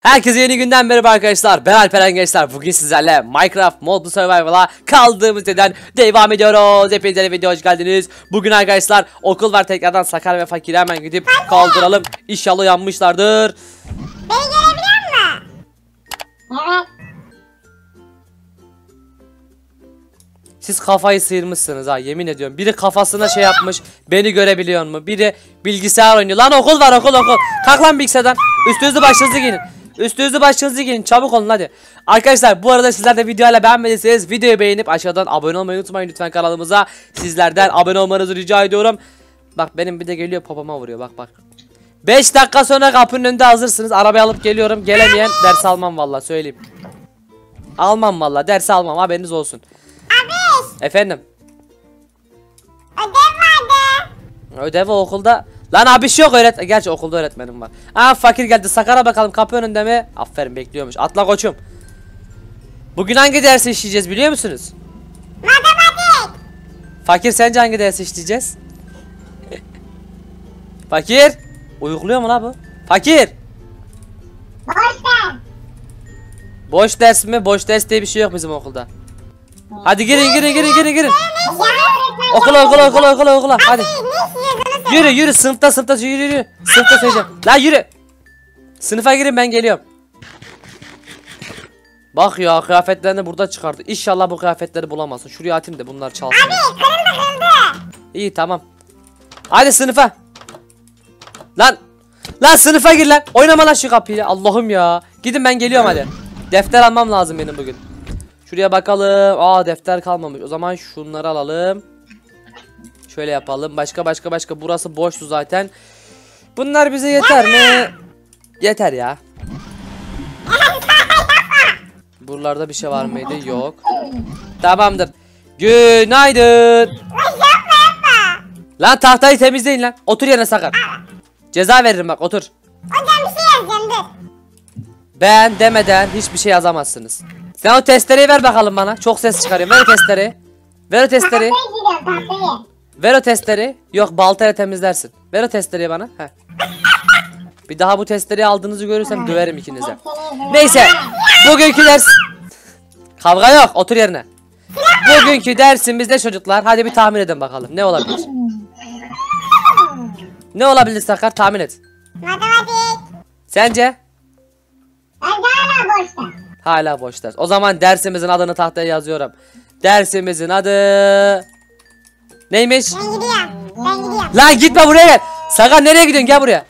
Herkese yeni günden merhaba arkadaşlar. Ben Alperen gençler. Bugün sizlerle Minecraft Modlu Survival'a kaldığımız yerden devam ediyoruz. Hepinize video hoş geldiniz. Bugün arkadaşlar okul var, tekrardan Sakar ve Fakir'i hemen gidip kaldıralım. İnşallah uyanmışlardır. Beni görebiliyor musun? Evet. Siz kafayı sıyırmışsınız ha, yemin ediyorum. Biri kafasına şey yapmış, beni görebiliyor mu? Biri bilgisayar oynuyor. Lan okul var, okul. Kalk lan bilgisayardan. Üstünüzü başınızı giyinin. Üstünüzü başınızı giyinin, çabuk olun hadi. Arkadaşlar bu arada sizler de videoyla beğenmediyseniz videoyu beğenip aşağıdan abone olmayı unutmayın lütfen kanalımıza. Sizlerden abone olmanızı rica ediyorum. Bak benim bir de geliyor, papama vuruyor, bak. 5 dakika sonra kapının önünde hazırsınız. Arabayı alıp geliyorum. Gelemeyen ders almam vallahi, söyleyeyim. Almam vallahi, ders almam, haberiniz olsun. Abi. Efendim. Ödev vardı. Ödevi okulda. Lan abi şey yok, gerçi okulda öğretmenim var. Aa, Fakir geldi. Sakar'a bakalım, kapı önünde mi? Aferin, bekliyormuş. Atla koçum. Bugün hangi dersi işleyeceğiz biliyor musunuz? Matematik. Fakir, sence hangi dersi işleyeceğiz? Fakir. Uykuluyor mu la bu? Fakir. Boş ver. Boş ders mi? Boş ders diye bir şey yok bizim okulda. Hadi girin. Okula. Hadi. Yürü sınıfta yürü. Sınıfta söyleyeceğim. La yürü. Sınıfa girin, ben geliyorum. Bak ya, kıyafetlerini burada çıkardı. İnşallah bu kıyafetleri bulamazsın. Şuraya atayım da bunlar çalsın. Abi kırıldı. İyi, tamam. Hadi sınıfa. Lan sınıfa gir lan. Oynama lan şu kapıyı. Allah'ım ya. Gidin, ben geliyorum hadi. Defter almam lazım benim bugün. Şuraya bakalım. Aa, defter kalmamış. O zaman şunları alalım. Şöyle yapalım. Başka. Burası boştu zaten. Bunlar bize yeter mi? Yeter ya. Buralarda bir şey var mıydı? Yok. Tamamdır. Günaydın. Lan tahtayı temizleyin lan. Otur yerine Sakar. Ceza veririm bak, otur. Hocam bir şey yazacağım, dur. Ben demeden hiçbir şey yazamazsınız. Sen o testereyi ver bakalım bana. Çok ses çıkarıyorum. Ver o testereyi. Tahtaya gidiyorum, tahtaya. Ver o testereyi. Yok, baltayla temizlersin. Ver o testereyi bana. Heh. Bir daha bu testereyi aldığınızı görürsem döverim ikinize. Neyse. Bugünkü ders. Kavga yok. Otur yerine. Bugünkü dersimizde çocuklar. Hadi bir tahmin edin bakalım. Ne olabilir? Ne olabilir Sakar? Tahmin et. Matematik. Sence? Ben hala boşta. Hala boş ders. O zaman dersimizin adını tahtaya yazıyorum. Dersimizin adı neymiş? Ben gidiyorum. Lan gitme, buraya gel. Sakar, nereye gidiyorsun? Gel buraya.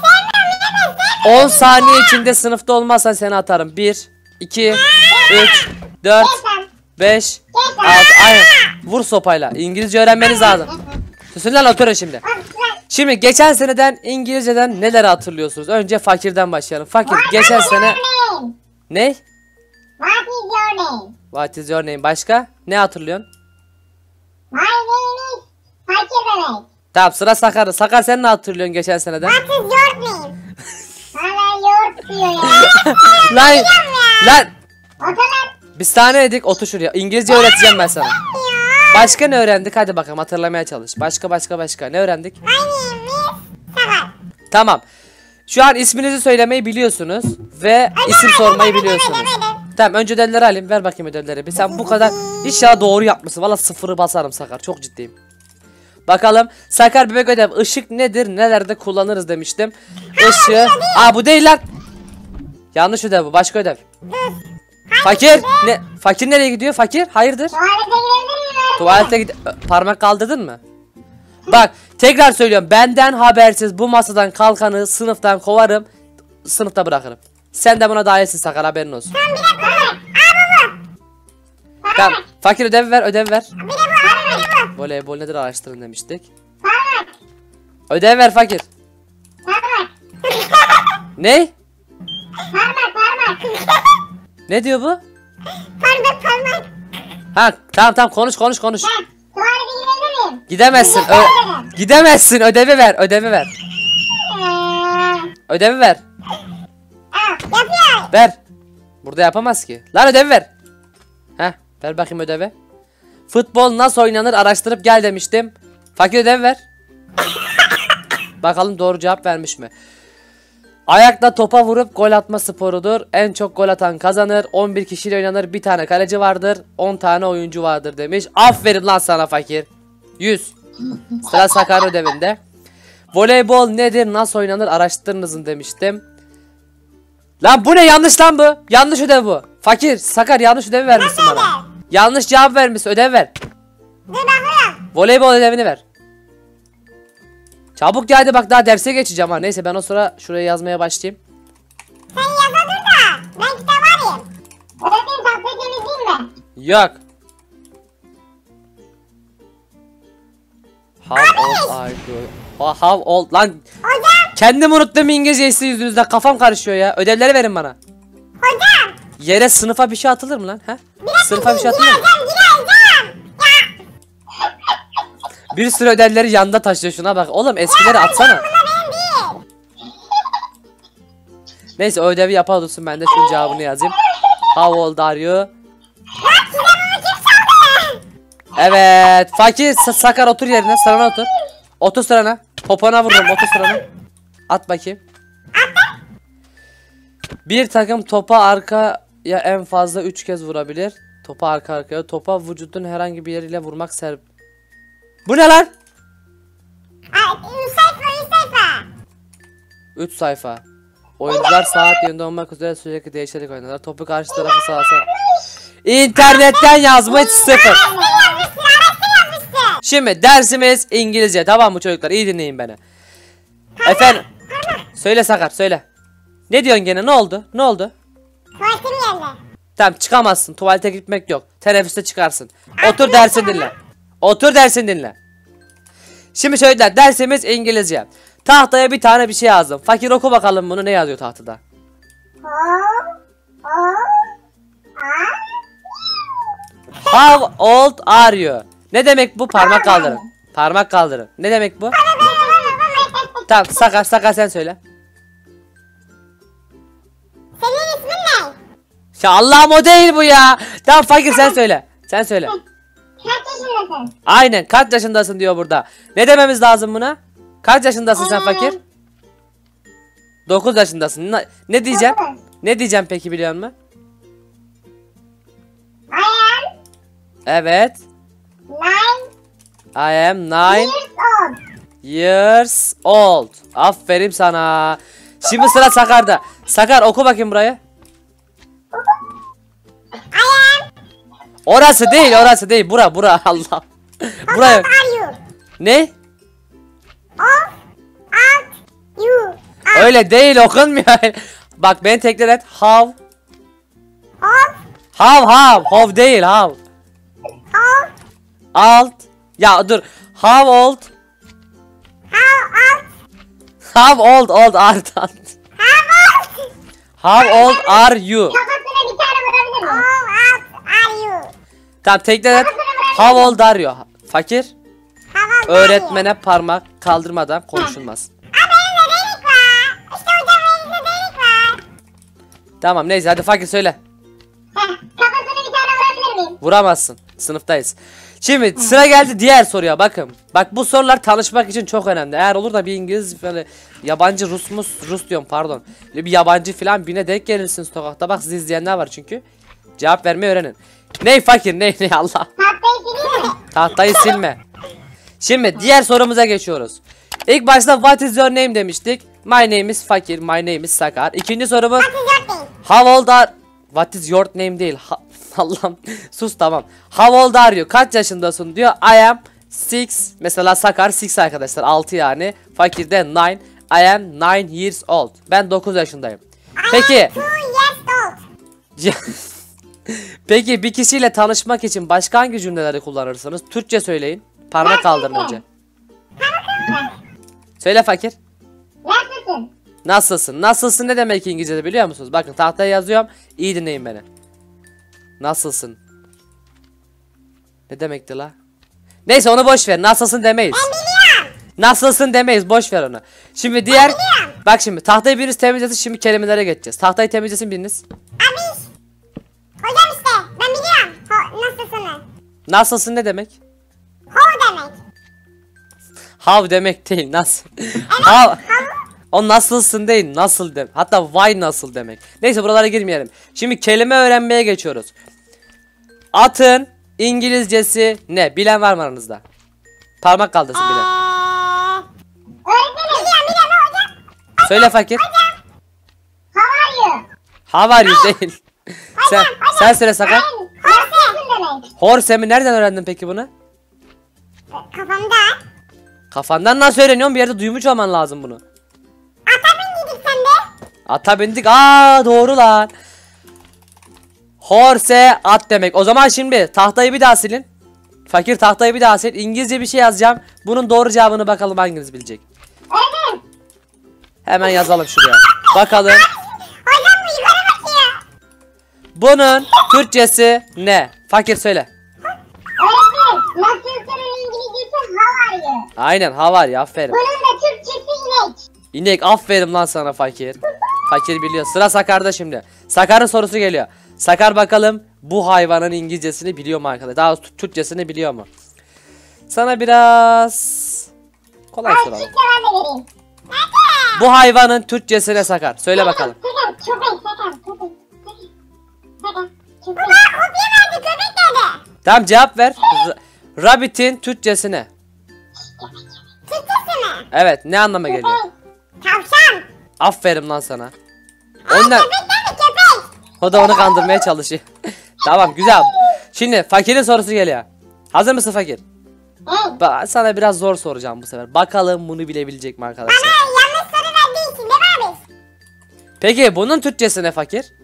10 saniye içinde sınıfta olmazsan seni atarım. 1 2 3 4 5 6. Aynen. Vur sopayla. İngilizce öğrenmeniz lazım. Susun lan, oturun şimdi. Şimdi geçen seneden İngilizceden neler hatırlıyorsunuz? Önce Fakir'den başlayalım. Fakir, geçen sene ne? What is your name? What is your name? Başka? Ne hatırlıyorsun? My name is Fakir Bebek. Tamam, sıra Sakar'da. Sakar, sen ne hatırlıyorsun geçen seneden? What is your name? Hala yoğurt diyor ya. Lan Otur lan. biz tane dedik, otur şuraya. İngilizce öğreteceğim ben sana. Başka ne öğrendik? Hadi bakalım, hatırlamaya çalış. Başka. Ne öğrendik? My name is Sakar. Tamam. Şu an isminizi söylemeyi biliyorsunuz ve isim sormayı biliyorsunuz. Tamam, önce ödevleri alayım. Ver bakayım ödevleri. Bir sen bu kadar inşallah doğru yapmışsın. Valla sıfırı basarım Sakar. Çok ciddiyim. Bakalım. Sakar bebek ödev. Işık nedir? Nelerde kullanırız demiştim. Işığı. Aa, bu değil lan. Yanlış ödev bu. Başka ödev. Fakir. Ne? Fakir nereye gidiyor? Fakir. Hayırdır? Tuvalete girebilir miyim? Tuvalete git. Parmak kaldırdın mı? Bak, tekrar söylüyorum. Benden habersiz bu masadan kalkanı sınıftan kovarım. Sınıfta bırakırım. Sen de buna dahilsin Sakar, haberin olsun. Tamam, bir dakika. Aa, bu. Tamam. Fakir ödev ver. Bir de bu. Voleybol nedir araştırın demiştik. Parmak. Ödev ver Fakir. Parmak. Ne? Parmak. Ne diyor bu? Parmak. Ha, tamam konuş. Ben tuvalete girebilir miyim? Gidemezsin. Gidemezsin. Ödevi ver. Ödevi ver. Yapıyor. Ver. Burada yapamaz ki. Lan ödevi ver. Heh, ver bakayım ödevi. Futbol nasıl oynanır araştırıp gel demiştim. Fakir ödevi ver. Bakalım doğru cevap vermiş mi? Ayakla topa vurup gol atma sporudur. En çok gol atan kazanır. 11 kişiyle oynanır. Bir tane kaleci vardır. 10 tane oyuncu vardır demiş. Aferin lan sana fakir. 100. Sıra Sakar ödevinde. Voleybol nedir? Nasıl oynanır? Araştırınızın demiştim. Lan bu ne? Yanlış lan bu. Yanlış ödev bu. Fakir, Sakar yanlış ödevi vermişsin Nasıl bana. ödev? Yanlış cevap vermişsin. Ödev ver. Dur bakıyorum. Voleybol ödevini ver. Çabuk geldi bak daha derse geçeceğim ha. Neyse ben o sıra şuraya yazmaya başlayayım. Sen yaza dur da. Ben kitap arayayım. Öğretmenim tahtayı temizleyeyim mi? Yok. How old are you? How old lan? Hocam. Kendim unuttum İngilizcesi yüzünüzden kafam karışıyor ya. Ödevleri verin bana. Hocam. Yere sınıfa bir şey atılır mı lan? He? Sınıfa bir şey atılır mı? Gireceğim. Bir sürü ödevleri yanında taşıyor şuna bak. Oğlum eskileri atsana. Bunlar benim değil. Neyse o ödevi yapar dursun ben de şunun cevabını yazayım. How old are you? Evet. Fakir Sakar otur yerine. Sırana otur. Otur sırana. Popona vururum otur sırana. At bakayım. Bir takım topa arkaya en fazla 3 kez vurabilir. Topa arka arkaya. Topa vücudun herhangi bir yeriyle vurmak Bu ne lan? Üç sayfa. 3 sayfa. Oyuncular saat yönünde olmak üzere sürekli değişerek oynarlar. Topu karşı tarafı sağa sağa. İnternetten yazmış 0. Araştır yazmıştı. Şimdi dersimiz İngilizce, tamam mı çocuklar? İyi dinleyin beni. Efendim. Söyle Sakar söyle. Ne diyorsun gene? Ne oldu? Ne oldu? Tuvaletim geldi. Tamam çıkamazsın. Tuvalete gitmek yok. Teneffüste çıkarsın. Otur dersin dinle. Otur dersin dinle. Şimdi çocuklar dersimiz İngilizce. Tahtaya bir tane bir şey yazdım. Fakir oku bakalım bunu, ne yazıyor tahtada? How old are you? Ne demek bu? Parmak kaldırın. Parmak kaldırın. Ne demek bu? Tamam Sakar sen söyle. Senin ismin ne? Ya Allah'ım o değil bu ya. Tamam Fakir sen söyle. Sen söyle. Kaç yaşındasın? Aynen kaç yaşındasın diyor burada. Ne dememiz lazım buna? Kaç yaşındasın sen Fakir? 9 yaşındasın. Ne diyeceğim? Ne diyeceğim peki biliyor musun? I am Evet. 9 I am 9 years old. years old. Aferin sana. Şimdi sıra Sakar'da. Sakar oku bakayım burayı. I am Orası değil. Bura Allah. Buraya. How old are you? Ne? Of alt you. Öyle değil okunmuyor. Bak beni tekrar et. Of How değil how. of Alt. Ya dur. How old? how alt How old art. how old? How old are you? Kafasına bir tane vurabilir miyim? How old are you? Tamam tekrar et. How old are you? Fakir. How old are you? Öğretmene parmak kaldırmadan konuşulmaz. Benim de delik var. İşte hocam benim de delik var. Tamam neyse hadi Fakir söyle. Kafasına bir tane vurabilir miyim? Vuramazsın. Sınıftayız. Şimdi sıra geldi diğer soruya bakın. Bak bu sorular tanışmak için çok önemli. Eğer olur da bir İngiliz böyle yabancı Rus diyorum pardon. Bir yabancı falan birine denk gelirsin sokakta. Bak sizi izleyenler var çünkü. Cevap vermeyi öğrenin. Ney Fakir ney Allah. Tahtayı sileyim mi? Tahtayı silme. Şimdi diğer sorumuza geçiyoruz. İlk başta what is your name demiştik. My name is Fakir. My name is Sakar. İkinci sorumuz Sıcak değil. how old are... What is your name değil. Allah'ım sus tamam. How old are you? Kaç yaşındasın diyor. I am 6. Mesela Sakar 6 arkadaşlar. 6 yani. Fakir de 9. I am 9 years old. Ben 9 yaşındayım. Peki. 2 years old. Peki bir kişiyle tanışmak için başka hangi cümleleri kullanırsınız? Türkçe söyleyin. Parmak kaldırın önce. Söyle Fakir. Nasılsın? Nasılsın? Nasılsın ne demek İngilizce'de biliyor musunuz? Bakın tahtaya yazıyorum. İyi dinleyin beni. Nasılsın? Ne demekti la? Neyse onu boş ver. Nasılsın demeyiz. Biliyorum. Nasılsın demeyiz. Boş ver onu. Şimdi diğer... Bak şimdi tahtayı biriniz temizlesin. Şimdi kelimelere geçeceğiz. Tahtayı temizlesin biriniz. Abi. Hocam işte ben biliyorum. Nasılsın? Nasılsın ne demek? Ho demek. How demek değil. Nasıl? How... O nasılsın değil, nasıl demek. Hatta vay nasıl demek. Neyse buralara girmeyelim. Şimdi kelime öğrenmeye geçiyoruz. Atın İngilizcesi ne? Bilen var mı aranızda? Parmak kaldırsın bilen. Öğretmenim. Biliyorum hocam. Söyle fakir. How are you? How are you değil. Sen söyle Sakar. Horse demek. Horse mi? Nereden öğrendin peki bunu? Kafamda. Kafandan nasıl öğreniyorsun? Bir yerde duymuş olman lazım bunu. Ata bindiydik sen de. Ata bindik. Aa doğru lan. Horse at demek. O zaman şimdi tahtayı bir daha silin. Fakir tahtayı bir daha sil. İngilizce bir şey yazacağım. Bunun doğru cevabını bakalım hanginiz bilecek. Evet. Hemen yazalım şuraya. Bakalım. Hocam bu yukarı bakıyor. Bunun Türkçesi ne? Fakir söyle. Öğretmenim. Nasılsın'ın İngilizcesi how are you? Aynen ha var ya aferin. Bunun da Türkçesi inek. İnek aferin lan sana fakir. Fakir biliyor. Sıra Sakar'da şimdi. Sakar'ın sorusu geliyor. Sakar bakalım bu hayvanın İngilizcesini biliyor mu arkadaşlar? Daha doğrusu Türkçesini biliyor mu? Sana biraz kolay Ay soralım. çift cevap da vereyim. Bu hayvanın Türkçesi ne Sakar? Söyle bakalım. Sakar köpek sakar köpek. Sakar köpek. Baba kopya verdi köpek dedi. Tamam cevap ver. Rabbit'in Türkçesi ne? Türkçesi mi? Evet ne anlama geliyor? Tavşan. Aferin lan sana. Ay Ondan köpek dedi köpek. o da onu kandırmaya çalışıyor. Tamam güzel. Şimdi fakirin sorusu geliyor. Hazır mısın fakir? Hey. Sana biraz zor soracağım bu sefer. Bakalım bunu bilebilecek mi arkadaşlar? Bana yanlış soru verdiği için değil mi abi? Peki bunun Türkçesi ne fakir?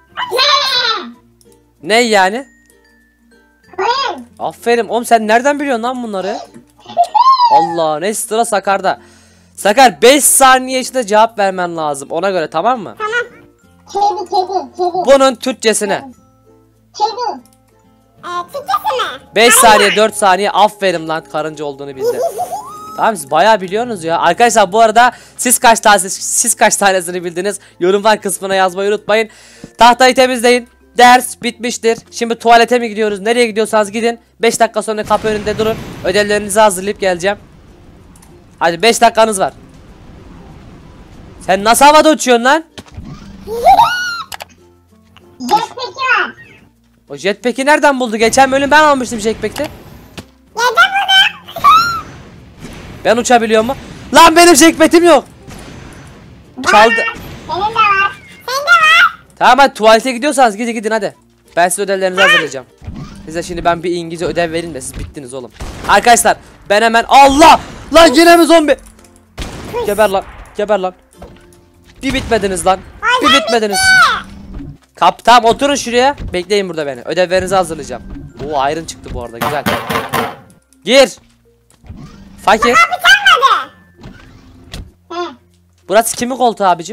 Ne yani? Koyun. Aferin oğlum sen nereden biliyorsun lan bunları? Allah ne sıra Sakar'da. Sakar 5 saniye içinde cevap vermen lazım ona göre tamam mı? Tamam. Kedi. Bunun Türkçesi ne? Kedi. Türkçesi mi? 5 saniye 4 saniye aferin lan karınca olduğunu bildi. Tamam siz bayağı biliyorsunuz ya. Arkadaşlar bu arada siz kaç tanesini bildiniz? Yorumlar kısmına yazmayı unutmayın. Tahtayı temizleyin. Ders bitmiştir. Şimdi tuvalete mi gidiyoruz? Nereye gidiyorsanız gidin. 5 dakika sonra kapı önünde durun. Ödevlerinizi hazırlayıp geleceğim. Hadi 5 dakikanız var. Sen nasıl havada uçuyorsun lan? Jetpack'i var. O jetpack'i nereden buldu? Geçen bölüm ben almıştım jetpack'te. Nereden buldun? Ben uçabiliyor mu? Lan benim jetpack'im yok. Çaldı. Senin de var. Senin de var. Tamam hadi tuvalete gidiyorsanız gidin hadi. Ben size ödevlerinizi hazırlayacağım. Size şimdi ben bir İngilizce ödev vereyim de siz bittiniz oğlum. Arkadaşlar ben hemen Allah! Lan yine mi zombi? Geber lan. Geber lan. Bir bitmediniz lan. Bir bitmediniz. Tamam oturun şuraya. Bekleyin burada beni. Ödevlerinizi hazırlayacağım. Oo iron çıktı bu arada güzel. Gir. Fakir. Bıçakmadı. He. Burası kimin koltuğu abicim?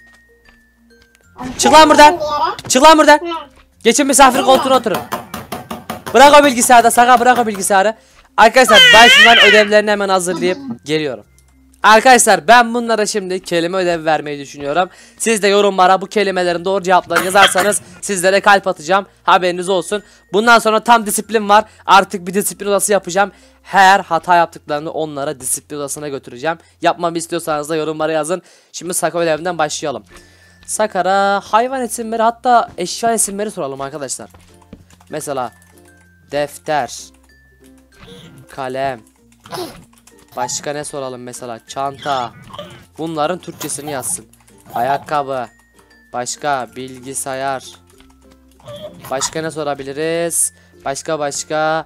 Çık lan buradan. Çık lan buradan. He. Geçin misafir koltuğuna oturun. Bırak o bilgisayarda Saka bırak o bilgisayarı. Arkadaşlar ben şunların ödevlerini hemen hazırlayıp geliyorum. Arkadaşlar ben bunlara şimdi kelime ödevi vermeyi düşünüyorum. Siz de yorumlara bu kelimelerin doğru cevaplarını yazarsanız sizlere kalp atacağım. Haberiniz olsun. Bundan sonra tam disiplin var. Artık bir disiplin odası yapacağım. Her hata yaptıklarını onlara disiplin odasına götüreceğim. Yapmamı istiyorsanız da yorumlara yazın. Şimdi Saka ödevinden başlayalım. Sakar'a hayvan isimleri hatta eşya isimleri soralım arkadaşlar. Mesela defter, kalem. Başka ne soralım mesela? Çanta. Bunların Türkçesini yazsın. Ayakkabı. Başka bilgisayar. Başka ne sorabiliriz? Başka.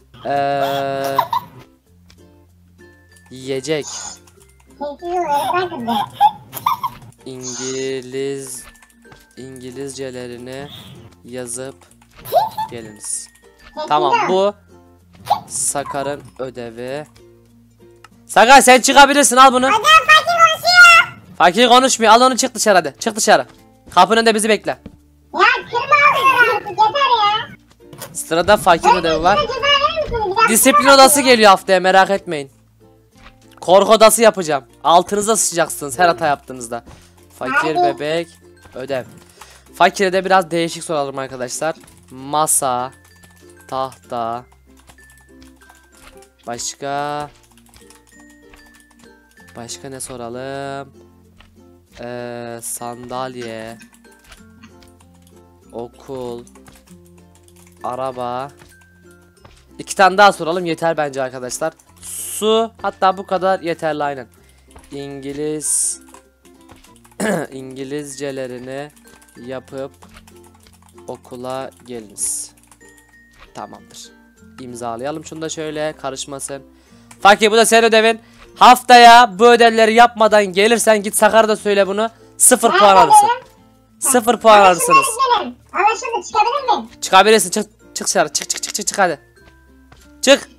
Yiyecek. Sessiz ol öğretmen kızı. İngilizcelerini yazıp geliniz. Sessiz Tamam ol. bu Sakar'ın ödevi. Sakar sen çıkabilirsin al bunu. Hocam fakir konuşuyor. Fakir konuşmuyor al onu çık dışarı hadi. Çık dışarı. Kapının önünde bizi bekle. Ya kırma alıyor artık yeter ya. Sırada fakir ödevi var. Öğretmen, ceza verir misiniz? Biraz Disiplin ceza odası verin. geliyor haftaya merak etmeyin. Korku odası yapacağım. Altınıza sıçacaksınız her hata yaptığınızda. Fakir Abi. bebek ödev. Fakire de biraz değişik soralım arkadaşlar. Masa, tahta. Başka ne soralım? Sandalye. Okul. Araba. 2 tane daha soralım yeter bence arkadaşlar. Su, hatta bu kadar yeterli aynen. İngiliz İngilizcelerini yapıp okula geliniz. Tamamdır. İmzalayalım şunu da şöyle, karışmasın. Fakir, bu da senin ödevin. Haftaya bu ödevleri yapmadan gelirsen git Sakar'a da söyle bunu. 0 puan alırsın. 0 puan alırsınız. Anlaşıldı, çıkabilir miyim? Çıkabilirsin, çık dışarı, çık hadi. Çık.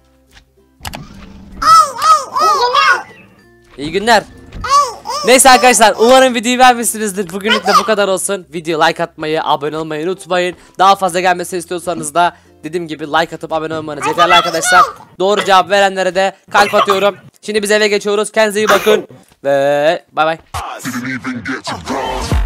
İyi günler. Neyse arkadaşlar, umarım videoyu beğenmişsinizdir. Bugünlük de bu kadar olsun. Video like atmayı, abone olmayı unutmayın. Daha fazla gelmesini istiyorsanız da dediğim gibi like atıp abone olmanız yeterli arkadaşlar. Doğru cevap verenlere de kalp atıyorum. Şimdi biz eve geçiyoruz. Kendinize iyi bakın ve bay bay.